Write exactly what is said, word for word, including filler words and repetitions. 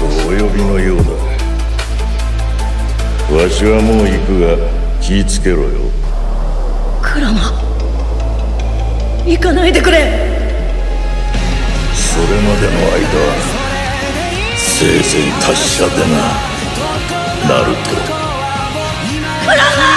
お呼びのようだ。わしはもう行くが気ぃつけろよ。 クラマ、行かないでくれ。 それまでの間せいぜい達者でな、ナルト。 クラマ